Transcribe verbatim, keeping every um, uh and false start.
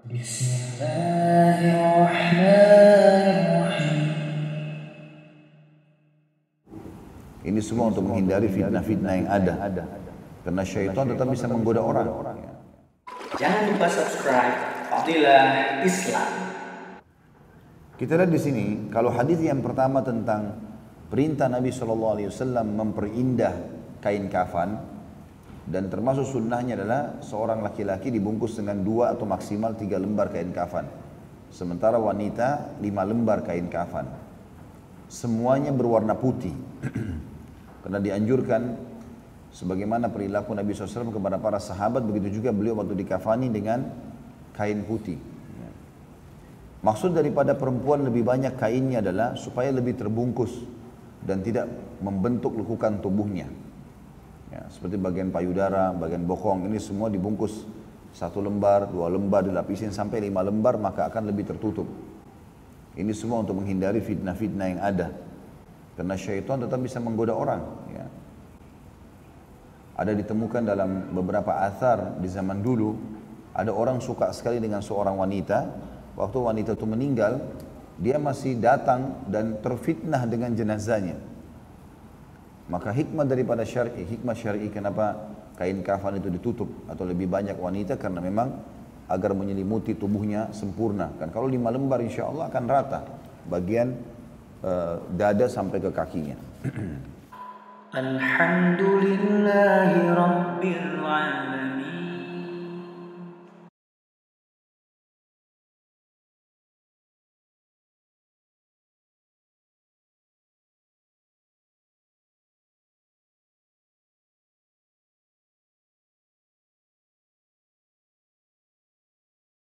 Bismillahirrahmanirrahim. Ini semua untuk menghindari fitnah-fitnah yang ada. Karena syaitan tetap bisa menggoda orang. Jangan lupa subscribe Fadilah Islam. Kita lihat di sini, kalau hadis yang pertama tentang perintah Nabi shallallahu alaihi wasallam memperindah kain kafan, dan termasuk sunnahnya adalah seorang laki-laki dibungkus dengan dua atau maksimal tiga lembar kain kafan, sementara wanita lima lembar kain kafan. Semuanya berwarna putih, karena dianjurkan sebagaimana perilaku Nabi shallallahu alaihi wasallam kepada para sahabat, begitu juga beliau waktu dikafani dengan kain putih. Maksud daripada perempuan lebih banyak kainnya adalah supaya lebih terbungkus dan tidak membentuk lekukan tubuhnya. Ya, seperti bagian payudara, bagian bokong, ini semua dibungkus satu lembar, dua lembar, dilapisin sampai lima lembar, maka akan lebih tertutup. Ini semua untuk menghindari fitnah-fitnah yang ada, karena syaitan tetap bisa menggoda orang. Ya. Ada ditemukan dalam beberapa athar di zaman dulu, ada orang suka sekali dengan seorang wanita. Waktu wanita itu meninggal, dia masih datang dan terfitnah dengan jenazahnya. Maka hikmah daripada syar'i, hikmah syar'i kenapa kain kafan itu ditutup atau lebih banyak wanita, karena memang agar menyelimuti tubuhnya sempurna. Kan kalau lima lembar insya Allah akan rata bagian uh, dada sampai ke kakinya. Alhamdulillahi Rabbil Alamin.